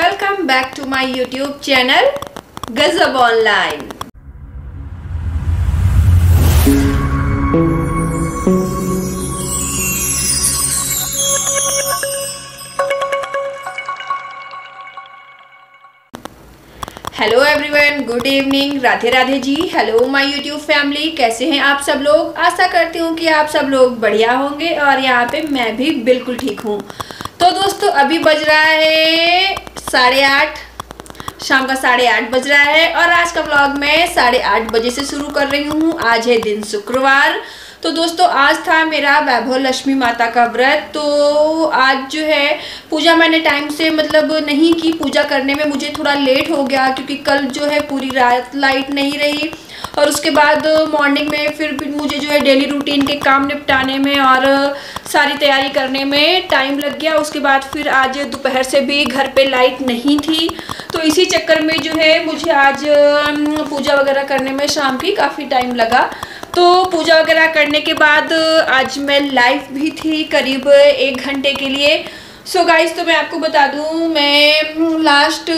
Welcome back to my YouTube channel Gajab online. Hello everyone, good evening, Radhe Radhe ji. Hello my YouTube family, कैसे हैं आप सब लोग। आशा करती हूँ कि आप सब लोग बढ़िया होंगे और यहाँ पे मैं भी बिल्कुल ठीक हूँ। तो दोस्तों अभी बज रहा है 8:30, शाम का 8:30 बज रहा है और आज का व्लॉग मैं 8:30 बजे से शुरू कर रही हूँ। आज है दिन शुक्रवार। तो दोस्तों आज था मेरा वैभव लक्ष्मी माता का व्रत। तो आज जो है पूजा मैंने टाइम से नहीं की। पूजा करने में मुझे थोड़ा लेट हो गया क्योंकि कल जो है पूरी रात लाइट नहीं रही और उसके बाद मॉर्निंग में फिर मुझे जो है डेली रूटीन के काम निपटाने में और सारी तैयारी करने में टाइम लग गया। उसके बाद फिर आज दोपहर से भी घर पे लाइट नहीं थी, तो इसी चक्कर में जो है मुझे आज पूजा वगैरह करने में शाम की काफ़ी टाइम लगा। तो पूजा वगैरह करने के बाद आज मैं लाइव भी थी करीब 1 घंटे के लिए। सो गाइस, तो मैं आपको बता दूं, मैं लास्ट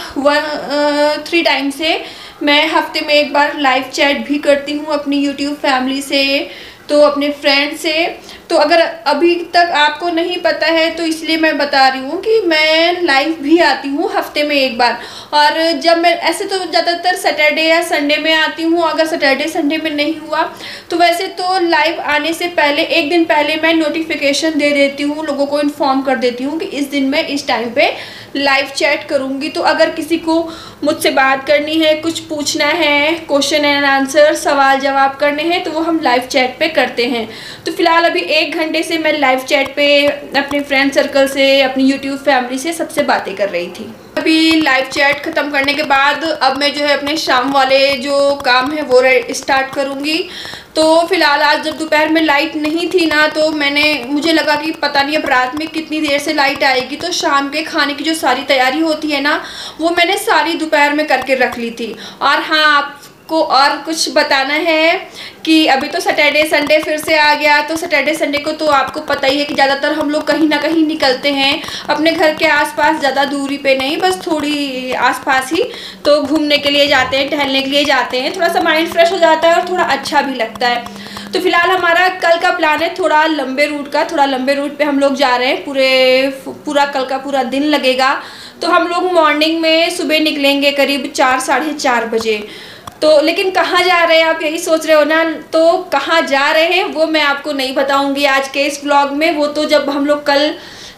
3 टाइम से मैं हफ्ते में एक बार लाइव चैट भी करती हूँ अपनी यूट्यूब फैमिली से, तो अपने फ्रेंड से। तो अगर अभी तक आपको नहीं पता है तो इसलिए मैं बता रही हूँ कि मैं लाइव भी आती हूँ हफ्ते में एक बार। और जब मैं ऐसे तो ज़्यादातर सैटरडे या संडे में आती हूँ, अगर सैटरडे संडे में नहीं हुआ तो वैसे तो लाइव आने से पहले 1 दिन पहले मैं नोटिफिकेशन दे देती हूँ, लोगों को इन्फॉर्म कर देती हूँ कि इस दिन मैं इस टाइम पे लाइव चैट करूँगी। तो अगर किसी को मुझसे बात करनी है, कुछ पूछना है, क्वेश्चन एंड आंसर, सवाल जवाब करने हैं, तो वो हम लाइव चैट पे करते हैं। तो फिलहाल अभी 1 घंटे से मैं लाइव चैट पे अपने फ्रेंड सर्कल से, अपनी यूट्यूब फैमिली से सबसे बातें कर रही थी। अभी लाइव चैट ख़त्म करने के बाद अब मैं जो है अपने शाम वाले जो काम है वो स्टार्ट करूँगी। तो फिलहाल आज जब दोपहर में लाइट नहीं थी ना, तो मुझे लगा कि पता नहीं अब रात में कितनी देर से लाइट आएगी। तो शाम के खाने की जो सारी तैयारी होती है ना, वो मैंने सारी दोपहर में करके रख ली थी। और हाँ, आपको और कुछ बताना है कि अभी तो सैटरडे संडे फिर से आ गया। तो सैटरडे संडे को तो आपको पता ही है कि ज़्यादातर हम लोग कहीं ना कहीं निकलते हैं अपने घर के आसपास, ज़्यादा दूरी पे नहीं, बस थोड़ी आसपास ही। तो घूमने के लिए जाते हैं, टहलने के लिए जाते हैं, थोड़ा सा माइंड फ्रेश हो जाता है और थोड़ा अच्छा भी लगता है। तो फिलहाल हमारा कल का प्लान है थोड़ा लंबे रूट का। थोड़ा लंबे रूट पे हम लोग जा रहे हैं, पूरा कल का पूरा दिन लगेगा। तो हम लोग मॉर्निंग में सुबह निकलेंगे करीब 4 साढ़े 4 बजे। तो लेकिन कहाँ जा रहे हैं आप यही सोच रहे हो ना, तो कहाँ जा रहे हैं वो मैं आपको नहीं बताऊंगी आज के इस व्लॉग में। वो तो जब हम लोग कल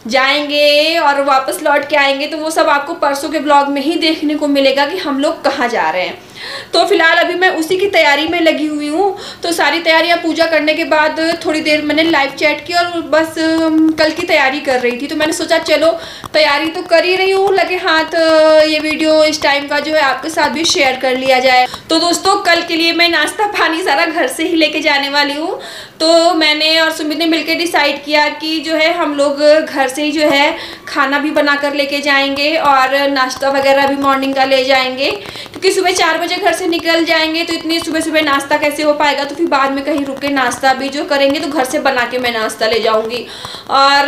जाएंगे और वापस लौट के आएंगे तो वो सब आपको परसों के ब्लॉग में ही देखने को मिलेगा कि हम लोग कहाँ जा रहे हैं। तो फिलहाल अभी मैं उसी की तैयारी में लगी हुई हूँ। तो सारी तैयारियाँ पूजा करने के बाद थोड़ी देर मैंने लाइव चैट की और बस कल की तैयारी कर रही थी। तो मैंने सोचा चलो तैयारी तो कर ही रही हूँ, लगे हाथ ये वीडियो इस टाइम का जो है आपके साथ भी शेयर कर लिया जाए। तो दोस्तों कल के लिए मैं नाश्ता पानी सारा घर से ही लेके जाने वाली हूँ। तो मैंने और सुमित ने मिलकर डिसाइड किया कि जो है हम लोग घर से ही जो है खाना भी बना कर लेके जाएंगे और नाश्ता वगैरह भी मॉर्निंग का ले जाएंगे, क्योंकि सुबह 4 बजे घर से निकल जाएंगे तो इतनी सुबह सुबह नाश्ता कैसे हो पाएगा। तो फिर बाद में कहीं रुक के नाश्ता भी जो करेंगे तो घर से बना के मैं नाश्ता ले जाऊंगी। और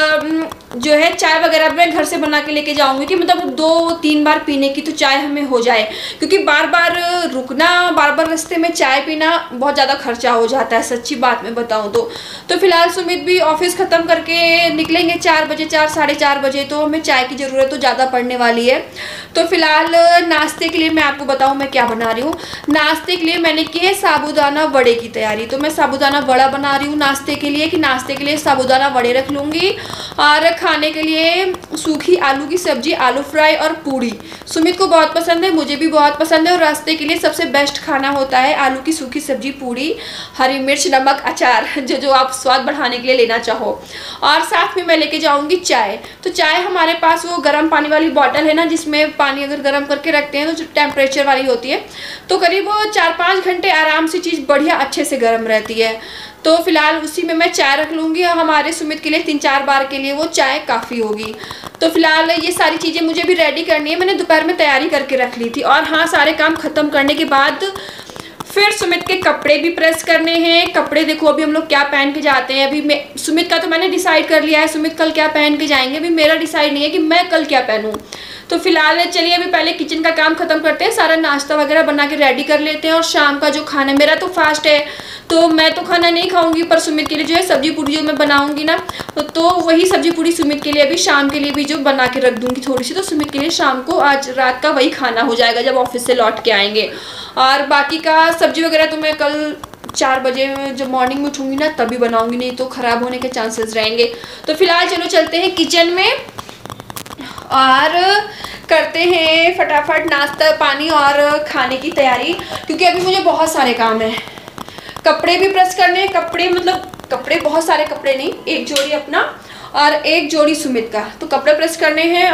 जो है चाय वगैरह मैं घर से बना के लेके जाऊंगी कि 2-3 बार पीने की तो चाय हमें हो जाए, क्योंकि बार बार रुकना, बार बार रास्ते में चाय पीना बहुत ज़्यादा खर्चा हो जाता है, सच्ची बात मैं बताऊं तो फिलहाल सुमित भी ऑफिस ख़त्म करके निकलेंगे 4 बजे, 4 साढ़े 4 बजे। तो हमें चाय की ज़रूरत तो ज़्यादा पड़ने वाली है। तो फिलहाल नाश्ते के लिए मैं आपको बताऊं मैं क्या बना रही हूँ। नाश्ते के लिए मैंने की है साबूदाना वड़े की तैयारी। तो मैं साबूदाना वड़ा बना रही हूँ नाश्ते के लिए, कि नाश्ते के लिए साबूदाना वड़े रख लूँगी और खाने के लिए सूखी आलू की सब्जी, आलू फ्राई और पूड़ी। सुमित को बहुत पसंद है, मुझे भी बहुत पसंद है। और रास्ते के लिए सबसे बेस्ट खाना होता है आलू की सूखी सब्जी, पूड़ी, हरी मिर्च, नमक, अचार, जो आप स्वाद बढ़ाने के लिए लेना चाहो। और साथ में मैं लेके जाऊंगी चाय। तो चाय हमारे पास वो गर्म पानी वाली बॉटल है ना, जिसमें पानी अगर गर्म करके रखते हैं तो जो टेम्परेचर वाली होती है, तो करीब 4-5 घंटे आराम से चीज़ बढ़िया अच्छे से गर्म रहती है। तो फिलहाल उसी में मैं चाय रख लूँगी और हमारे सुमित के लिए 3-4 बार के लिए वो चाय काफ़ी होगी। तो फिलहाल ये सारी चीज़ें मुझे भी रेडी करनी है, मैंने दोपहर में तैयारी करके रख ली थी। और हाँ, सारे काम ख़त्म करने के बाद फिर सुमित के कपड़े भी प्रेस करने हैं। कपड़े देखो अभी हम लोग क्या पहन के जाते हैं। अभी मैं सुमित का तो मैंने डिसाइड कर लिया है, सुमित कल क्या पहन के जाएंगे। अभी मेरा डिसाइड नहीं है कि मैं कल क्या पहनूं। तो फिलहाल चलिए अभी पहले किचन का काम खत्म करते हैं, सारा नाश्ता वगैरह बना के रेडी कर लेते हैं। और शाम का जो खाना, मेरा तो फास्ट है तो मैं तो खाना नहीं खाऊंगी, पर सुमित के लिए जो है सब्जी पूड़ी जो मैं बनाऊंगी ना, तो वही सब्जी पूड़ी सुमित के लिए अभी शाम के लिए भी जो बना के रख दूंगी थोड़ी सी, तो सुमित के लिए शाम को आज रात का वही खाना हो जाएगा जब ऑफिस से लौट के आएंगे। और बाकी का सब्जी वगैरह तो मैं कल 4 बजे जब मॉर्निंग में उठूंगी ना तभी बनाऊंगी, नहीं तो खराब होने के चांसेस रहेंगे। तो फिलहाल चलो चलते हैं किचन में और करते हैं फटाफट नाश्ता पानी और खाने की तैयारी, क्योंकि अभी मुझे बहुत सारे काम हैं। कपड़े भी प्रेस करने हैं, कपड़े मतलब कपड़े बहुत सारे कपड़े नहीं, एक जोड़ी अपना और एक जोड़ी सुमित का, तो कपड़े प्रेस करने हैं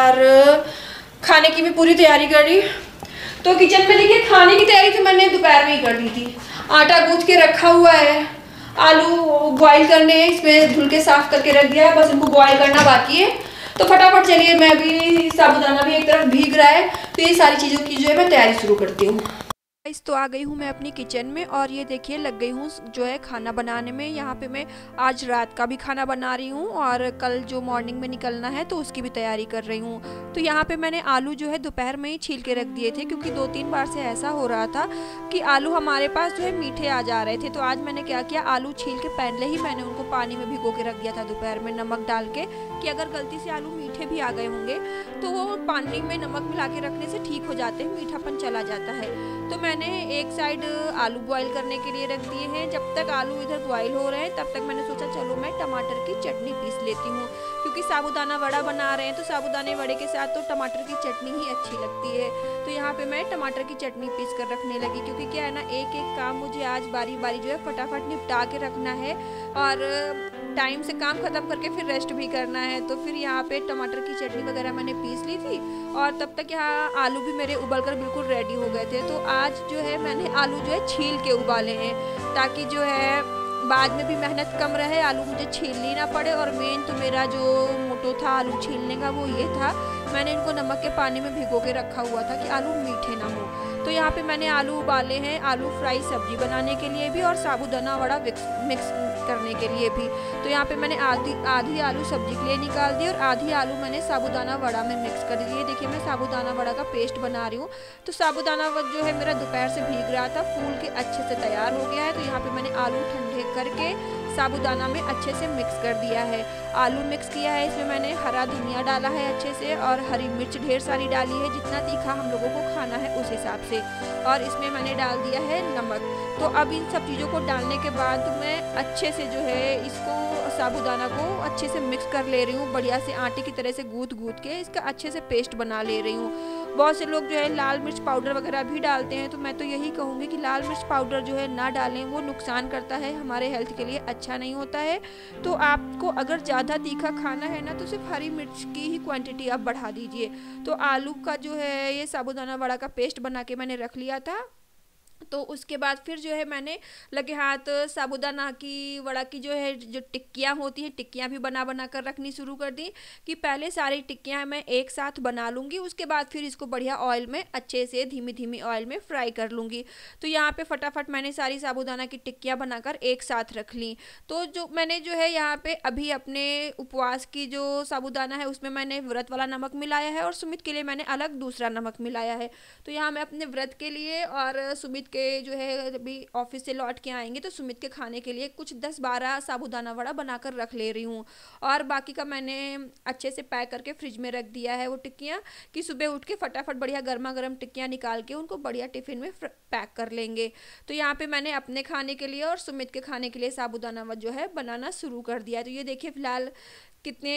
और खाने की भी पूरी तैयारी कर ली। तो किचन में देखिए खाने की तैयारी तो मैंने दोपहर में ही कर दी थी। आटा गूंथ के रखा हुआ है, आलू बॉईल करने हैं, इसमें धुल के साफ करके रख दिया है, बस इनको बॉईल करना बाकी है। तो फटाफट चलिए, मैं भी साबूदाना भी एक तरफ भीग रहा है, तो ये सारी चीज़ों की जो है मैं तैयारी शुरू करती हूँ। तो आ गई हूँ मैं अपनी किचन में और ये देखिए लग गई हूँ जो है खाना बनाने में। यहाँ पे मैं आज रात का भी खाना बना रही हूँ और कल जो मॉर्निंग में निकलना है तो उसकी भी तैयारी कर रही हूँ। तो यहाँ पे मैंने आलू जो है दोपहर में ही छील के रख दिए थे, क्योंकि 2-3 बार से ऐसा हो रहा था कि आलू हमारे पास जो है मीठे आ जा रहे थे। तो आज मैंने क्या किया, आलू छील के पहले ही मैंने उनको पानी में भिगो के रख दिया था दोपहर में नमक डाल के, कि अगर गलती से आलू मीठे भी आ गए होंगे तो वो पानी में नमक मिला के रखने से ठीक हो जाते हैं, मीठापन चला जाता है। तो मैंने एक साइड आलू बॉईल करने के लिए रख दिए हैं। जब तक आलू इधर बॉईल हो रहे हैं तब तक मैंने सोचा चलो मैं टमाटर की चटनी पीस लेती हूँ, क्योंकि साबूदाना वड़ा बना रहे हैं तो साबूदाने वड़े के साथ तो टमाटर की चटनी ही अच्छी लगती है। तो यहाँ पे मैं टमाटर की चटनी पीस कर रखने लगी, क्योंकि क्या है ना, एक एक काम मुझे आज बारी बारी जो है फटाफट निपटा के रखना है और टाइम से काम खत्म करके फिर रेस्ट भी करना है। तो फिर यहाँ पे टमाटर की चटनी वगैरह मैंने पीस ली थी और तब तक यहाँ आलू भी मेरे उबलकर बिल्कुल रेडी हो गए थे। तो आज जो है मैंने आलू जो है छील के उबाले हैं, ताकि जो है बाद में भी मेहनत कम रहे, आलू मुझे छीलनी ना पड़े। और मेन तो मेरा जो मोटो था आलू छीलने का वो ये था, मैंने इनको नमक के पानी में भिगो के रखा हुआ था कि आलू मीठे ना हो। तो यहाँ पे मैंने आलू उबाले हैं, आलू फ्राई सब्जी बनाने के लिए भी और साबूदाना वड़ा मिक्स करने के लिए भी। तो यहाँ पे मैंने आधी आलू सब्जी के लिए निकाल दी और आधी आलू मैंने साबूदाना वड़ा में मिक्स कर दी। ये देखिए मैं साबूदाना वड़ा का पेस्ट बना रही हूँ। तो साबूदाना जो है मेरा दोपहर से भीग रहा था, फूल के अच्छे से तैयार हो गया है। तो यहाँ पे मैंने आलू ठंडे करके साबूदाना में अच्छे से मिक्स कर दिया है। आलू मिक्स किया है, इसमें मैंने हरा धनिया डाला है अच्छे से और हरी मिर्च ढेर सारी डाली है, जितना तीखा हम लोगों को खाना है उस हिसाब से। और इसमें मैंने डाल दिया है नमक। तो अब इन सब चीज़ों को डालने के बाद मैं अच्छे से जो है इसको साबूदाना को अच्छे से मिक्स कर ले रही हूँ, बढ़िया से आटे की तरह से गूंथ के इसका अच्छे से पेस्ट बना ले रही हूँ। बहुत से लोग जो है लाल मिर्च पाउडर वगैरह भी डालते हैं, तो मैं तो यही कहूँगी कि लाल मिर्च पाउडर जो है ना डालें, वो नुकसान करता है, हमारे हेल्थ के लिए अच्छा नहीं होता है। तो आपको अगर ज़्यादा तीखा खाना है ना तो सिर्फ हरी मिर्च की ही क्वांटिटी आप बढ़ा दीजिए। तो आलू का जो है ये साबूदाना वड़ा का पेस्ट बना के मैंने रख लिया था। तो उसके बाद फिर जो है मैंने लगे हाथ साबूदाना की वड़ा की जो है जो टिक्कियाँ होती हैं, टिक्कियाँ भी बना कर रखनी शुरू कर दी, कि पहले सारी टिक्कियाँ मैं एक साथ बना लूँगी, उसके बाद फिर इसको बढ़िया ऑयल में अच्छे से धीमी ऑयल में फ्राई कर लूँगी। तो यहाँ पे फटाफट मैंने सारी साबूदाना की टिक्कियाँ बनाकर एक साथ रख ली। तो जो मैंने जो है यहाँ पे अभी अपने उपवास की जो साबूदाना है उसमें मैंने व्रत वाला नमक मिलाया है और सुमित के लिए मैंने अलग दूसरा नमक मिलाया है। तो यहाँ मैं अपने व्रत के लिए और सुमित के जो है अभी ऑफिस से लौट के आएंगे तो सुमित के खाने के लिए कुछ 10-12 साबूदाना वड़ा बनाकर रख ले रही हूँ। और बाकी का मैंने अच्छे से पैक करके फ्रिज में रख दिया है वो टिक्कियाँ, कि सुबह उठ के फटाफट बढ़िया गर्मा गर्म टिक्कियाँ निकाल के उनको बढ़िया टिफ़िन में पैक कर लेंगे। तो यहाँ पे मैंने अपने खाने के लिए और सुमित के खाने के लिए साबूदाना वड़ा जो है बनाना शुरू कर दिया है। तो ये देखिए फिलहाल कितने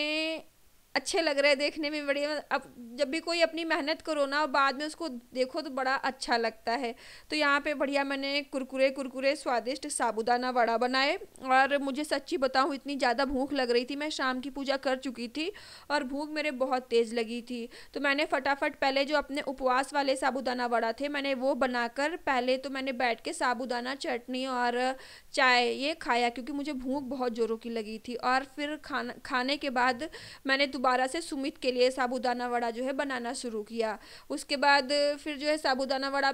अच्छे लग रहे हैं देखने में, बढ़िया। अब जब भी कोई अपनी मेहनत करो ना और बाद में उसको देखो तो बड़ा अच्छा लगता है। तो यहाँ पे बढ़िया मैंने कुरकुरे स्वादिष्ट साबूदाना वड़ा बनाए। और मुझे सच्ची बताऊँ इतनी ज़्यादा भूख लग रही थी, मैं शाम की पूजा कर चुकी थी और भूख मेरे बहुत तेज़ लगी थी। तो मैंने फटाफट पहले जो अपने उपवास वाले साबूदाना वड़ा थे मैंने वो बनाकर पहले तो मैंने बैठ के साबूदाना चटनी और चाय ये खाया, क्योंकि मुझे भूख बहुत ज़ोरों की लगी थी। और फिर खाने के बाद मैंने दोबारा से सुमित के लिए साबूदाना वड़ा जो है बनाना शुरू किया। उसके बाद फिर जो है साबूदाना वड़ा में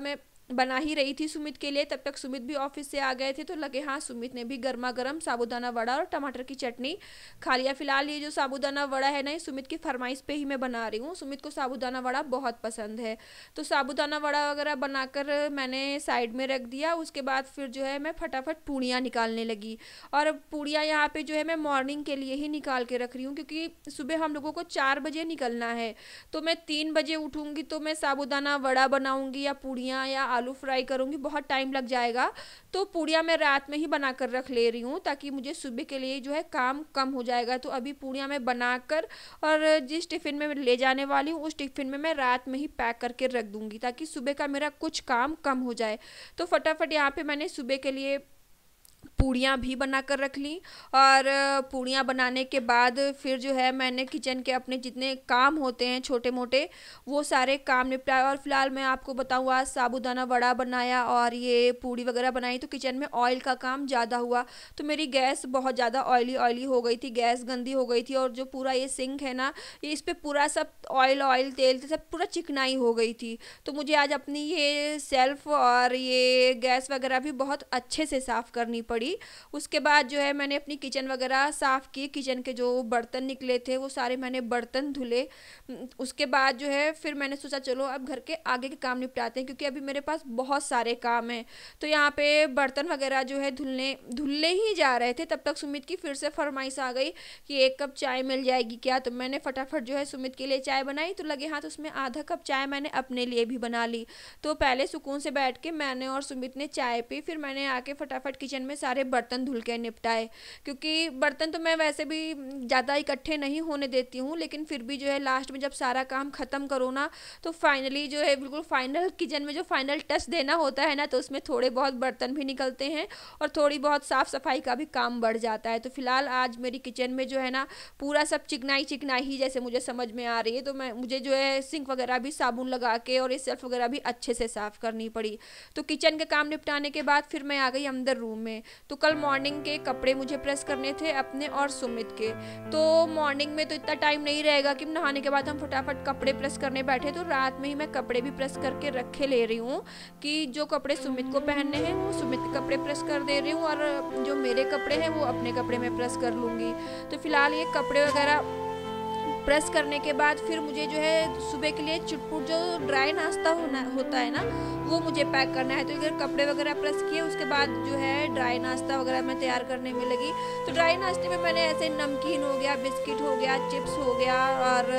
बना ही रही थी सुमित के लिए, तब तक सुमित भी ऑफिस से आ गए थे, तो लगे हाँ सुमित ने भी गर्मा गर्म साबूदाना वड़ा और टमाटर की चटनी खा लिया। फिलहाल ये जो साबूदाना वड़ा है ना, ये सुमित की फरमाइश पे ही मैं बना रही हूँ। सुमित को साबूदाना वड़ा बहुत पसंद है, तो साबूदाना वड़ा वगैरह बनाकर मैंने साइड में रख दिया। उसके बाद फिर जो है मैं फटाफट पूड़ियाँ निकालने लगी, और पूड़ियाँ यहाँ पे जो है मैं मॉर्निंग के लिए ही निकाल के रख रही हूँ, क्योंकि सुबह हम लोगों को 4 बजे निकलना है। तो मैं 3 बजे उठूँगी तो मैं साबूदाना वड़ा बनाऊँगी या पूड़ियाँ या आलू फ्राई करूँगी, बहुत टाइम लग जाएगा। तो पूड़ियाँ मैं रात में ही बनाकर रख ले रही हूँ, ताकि मुझे सुबह के लिए जो है काम कम हो जाएगा। तो अभी पूड़ियाँ मैं बनाकर और जिस टिफ़िन में ले जाने वाली हूँ उस टिफ़िन में मैं रात में ही पैक करके रख दूँगी, ताकि सुबह का मेरा कुछ काम कम हो जाए। तो फटाफट यहाँ पे मैंने सुबह के लिए पूड़ियाँ भी बना कर रख ली, और पूड़ियाँ बनाने के बाद फिर जो है मैंने किचन के अपने जितने काम होते हैं छोटे मोटे, वो सारे काम निपटाए। और फिलहाल मैं आपको बताऊँ, आज साबूदाना वड़ा बनाया और ये पूड़ी वगैरह बनाई, तो किचन में ऑयल का काम ज़्यादा हुआ। तो मेरी गैस बहुत ज़्यादा ऑयली ऑयली हो गई थी, गैस गंदी हो गई थी, और जो पूरा ये सिंक है ना, ये इस पर पूरा सब ऑयल ऑयल तेल सब पूरा चिकनाई हो गई थी। तो मुझे आज अपनी ये सेल्फ और ये गैस वगैरह भी बहुत अच्छे से साफ़ करनी पड़ी। उसके बाद जो है मैंने अपनी किचन वगैरह साफ़ की, किचन के जो बर्तन निकले थे वो सारे मैंने बर्तन धुले। उसके बाद जो है फिर मैंने सोचा चलो अब घर के आगे के काम निपटाते हैं, क्योंकि अभी मेरे पास बहुत सारे काम हैं। तो यहाँ पे बर्तन वगैरह जो है धुलने ही जा रहे थे, तब तक सुमित की फिर से फरमाइश आ गई कि 1 कप चाय मिल जाएगी क्या। तो मैंने फटाफट जो है सुमित के लिए चाय बनाई, तो लगे हाँ तो उसमें आधा कप चाय मैंने अपने लिए भी बना ली। तो पहले सुकून से बैठ के मैंने और सुमित ने चाय पी, फिर मैंने आके फटाफट किचन में सारे बर्तन धुल के निपटाए, क्योंकि बर्तन तो मैं वैसे भी ज़्यादा इकट्ठे नहीं होने देती हूँ, लेकिन फिर भी जो है लास्ट में जब सारा काम ख़त्म करो ना, तो फाइनली जो है बिल्कुल फाइनल किचन में जो फाइनल टच देना होता है ना, तो उसमें थोड़े बहुत बर्तन भी निकलते हैं और थोड़ी बहुत साफ़ सफाई का भी काम बढ़ जाता है। तो फिलहाल आज मेरी किचन में जो है ना पूरा सब चिकनाई चिकनाई ही जैसे मुझे समझ में आ रही है। तो मुझे जो है सिंक वगैरह भी साबुन लगा के और ये सेल्फ वगैरह भी अच्छे से साफ़ करनी पड़ी। तो किचन के काम निपटाने के बाद फिर मैं आ गई अंदर रूम में। तो कल मॉर्निंग के कपड़े मुझे प्रेस करने थे अपने और सुमित के। तो मॉर्निंग में तो इतना टाइम नहीं रहेगा कि नहाने के बाद हम फटाफट कपड़े प्रेस करने बैठे, तो रात में ही मैं कपड़े भी प्रेस करके रखे ले रही हूँ कि जो कपड़े सुमित को पहनने हैं वो सुमित के कपड़े प्रेस कर दे रही हूँ, और जो मेरे कपड़े हैं वो अपने कपड़े में प्रेस कर लूँगी। तो फिलहाल ये कपड़े वगैरह प्रेस करने के बाद फिर मुझे जो है सुबह के लिए चुटपुट जो ड्राई नाश्ता होता है ना, वो मुझे पैक करना है। तो इधर कपड़े वगैरह प्रेस किए, उसके बाद जो है ड्राई नाश्ता वगैरह मैं तैयार करने में लगी। तो ड्राई नाश्ते में मैंने ऐसे नमकीन हो गया, बिस्किट हो गया, चिप्स हो गया, और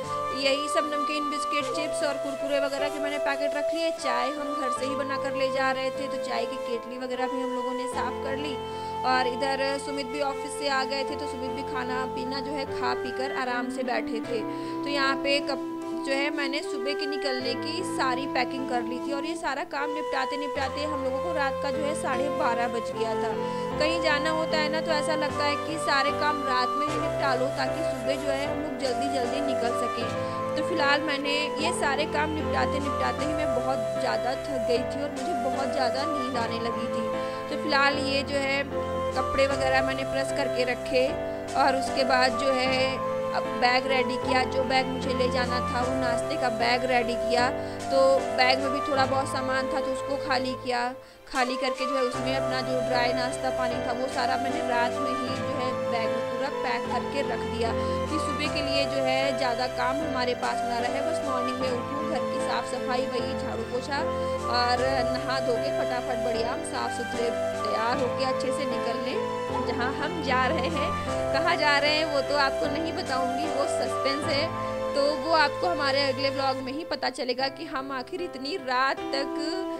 यही सब नमकीन बिस्किट चिप्स और कुरकुरे वगैरह के मैंने पैकेट रख लिए। चाय हम घर से ही बना कर ले जा रहे थे, तो चाय की केतली वगैरह भी हम लोगों ने साफ़ कर ली। और इधर सुमित भी ऑफिस से आ गए थे, तो सुमित भी खाना पीना जो है खा पी कर आराम से बैठे थे। तो यहाँ पे जो है मैंने सुबह के निकलने की सारी पैकिंग कर ली थी, और ये सारा काम निपटाते निपटाते हम लोगों को रात का जो है 12:30 बज गया था। कहीं जाना होता है ना तो ऐसा लगता है कि सारे काम रात में ही निपटा लो, ताकि सुबह जो है हम लोग जल्दी जल्दी निकल सकें। तो फिलहाल मैंने ये सारे काम निपटाते निपटाते ही मैं बहुत ज़्यादा थक गई थी और मुझे बहुत ज़्यादा नींद आने लगी थी। तो फिलहाल ये जो है कपड़े वगैरह मैंने प्रेस करके रखे, और उसके बाद जो है अब बैग रेडी किया। जो बैग मुझे ले जाना था वो नाश्ते का बैग रेडी किया। तो बैग में भी थोड़ा बहुत सामान था, तो उसको खाली किया। खाली करके जो है उसमें अपना जो ड्राई नाश्ता पानी था वो सारा मैंने रात में ही जो है बैग में पूरा पैक करके रख दिया, कि सुबह के लिए जो है ज़्यादा काम हमारे पास ना रहे। बस मॉर्निंग में उठूँ, घर की साफ़ सफाई, वही झाड़ू पोछा और नहा धो के फटाफट बढ़िया हम साफ़ सुथरे तैयार होके अच्छे से निकल लें जहाँ हम जा रहे हैं। कहाँ जा रहे हैं वो तो आपको नहीं बताऊंगी, वो सस्पेंस है। तो वो आपको हमारे अगले व्लॉग में ही पता चलेगा कि हम आखिर इतनी रात तक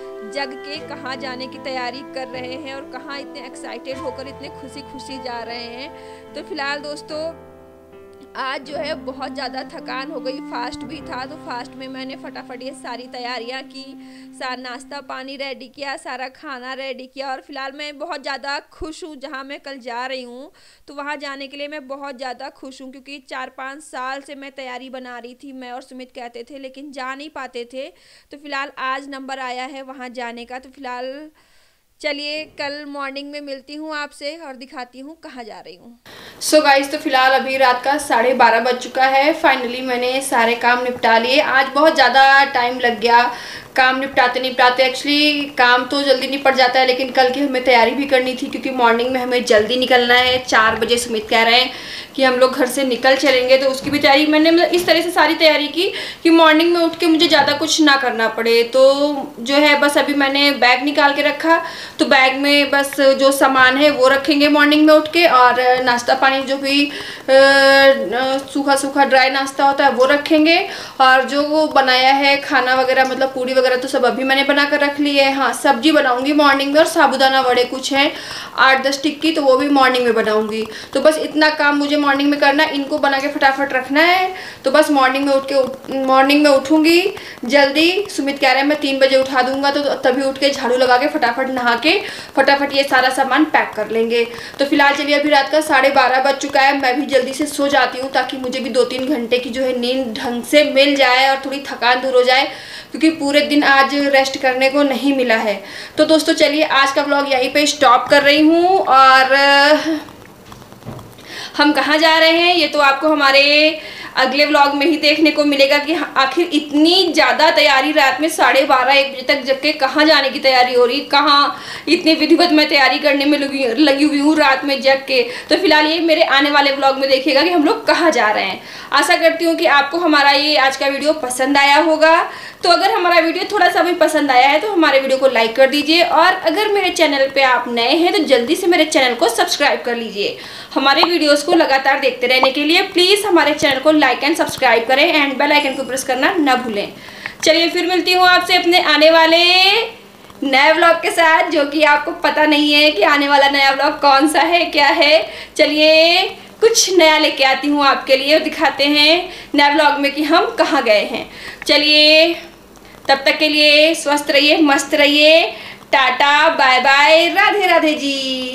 जग के कहाँ जाने की तैयारी कर रहे हैं और कहाँ इतने एक्साइटेड होकर इतने खुशी खुशी जा रहे हैं। तो फिलहाल दोस्तों आज जो है बहुत ज़्यादा थकान हो गई, फास्ट भी था। तो फास्ट में मैंने फटाफट ये सारी तैयारियां की, सारा नाश्ता पानी रेडी किया, सारा खाना रेडी किया। और फिलहाल मैं बहुत ज़्यादा खुश हूँ। जहाँ मैं कल जा रही हूँ तो वहाँ जाने के लिए मैं बहुत ज़्यादा खुश हूँ, क्योंकि 4-5 साल से मैं तैयारी बना रही थी। मैं और सुमित कहते थे लेकिन जा नहीं पाते थे। तो फिलहाल आज नंबर आया है वहाँ जाने का। तो फिलहाल चलिए कल मॉर्निंग में मिलती हूँ आपसे और दिखाती हूँ कहाँ जा रही हूँ। सो गाइस, तो फिलहाल अभी रात का 12:30 बज चुका है। फाइनली मैंने सारे काम निपटा लिए। आज बहुत ज़्यादा टाइम लग गया, काम निपटाते निपटाते एक्चुअली काम तो जल्दी निपट जाता है, लेकिन कल की हमें तैयारी भी करनी थी क्योंकि मॉर्निंग में हमें जल्दी निकलना है। 4 बजे सुमित कह रहे हैं कि हम लोग घर से निकल चलेंगे, तो उसकी भी तैयारी मैंने मतलब इस तरह से सारी तैयारी की कि मॉर्निंग में उठ के मुझे ज़्यादा कुछ ना करना पड़े। तो जो है बस अभी मैंने बैग निकाल के रखा, तो बैग में बस जो सामान है वो रखेंगे मॉर्निंग में उठ के, और नाश्ता पानी जो भी सूखा सूखा ड्राई नाश्ता होता है वो रखेंगे। और जो वो बनाया है खाना वगैरह मतलब पूड़ी वगैरह तो सब अभी मैंने बना कर रख ली है। हाँ, सब्जी बनाऊंगी मॉर्निंग में, और साबूदाना वड़े कुछ हैं 8-10 टिक्की, तो वो भी मॉर्निंग में बनाऊंगी। तो बस इतना काम मुझे मॉर्निंग में करना है, इनको बना के फटाफट रखना है। तो बस मॉर्निंग में उठूंगी जल्दी। सुमित कह रहे हैं मैं 3 बजे उठा दूंगा, तो तभी उठ के झाड़ू लगा के फटाफट नहा के फटाफट ये सारा सामान पैक कर लेंगे। तो फिलहाल चलिए अभी रात का 12:30 बज चुका है। मैं भी जल्दी से सो जाती हूँ ताकि मुझे भी 2-3 घंटे की जो है नींद ढंग से मिल जाए और थोड़ी थकान दूर हो जाए, क्योंकि पूरे दिन आज रेस्ट करने को नहीं मिला है। तो दोस्तों चलिए आज का व्लॉग यहीं पे स्टॉप कर रही हूँ, और हम कहाँ जा रहे हैं ये तो आपको हमारे अगले व्लॉग में ही देखने को मिलेगा कि आखिर इतनी ज़्यादा तैयारी रात में 12:30-1 बजे तक जग के कहाँ जाने की तैयारी हो रही, कहाँ इतनी विधिवत मैं तैयारी करने में लगी हुई हूँ रात में जग के। तो फिलहाल ये मेरे आने वाले व्लॉग में देखिएगा कि हम लोग कहाँ जा रहे हैं। आशा करती हूँ कि आपको हमारा ये आज का वीडियो पसंद आया होगा। तो अगर हमारा वीडियो थोड़ा सा भी पसंद आया है तो हमारे वीडियो को लाइक कर दीजिए, और अगर मेरे चैनल पे आप नए हैं तो जल्दी से मेरे चैनल को सब्सक्राइब कर लीजिए। हमारे वीडियोस को लगातार देखते रहने के लिए प्लीज़ हमारे चैनल को लाइक एंड सब्सक्राइब करें, एंड बेल आइकन को प्रेस करना ना भूलें। चलिए फिर मिलती हूँ आपसे अपने आने वाले नए व्लॉग के साथ, जो कि आपको पता नहीं है कि आने वाला नया व्लॉग कौन सा है क्या है। चलिए कुछ नया लेके आती हूँ आपके लिए, दिखाते हैं नए व्लॉग में कि हम कहाँ गए हैं। चलिए तब तक के लिए स्वस्थ रहिए, मस्त रहिए, tata bye bye, Radhe Radhe जी।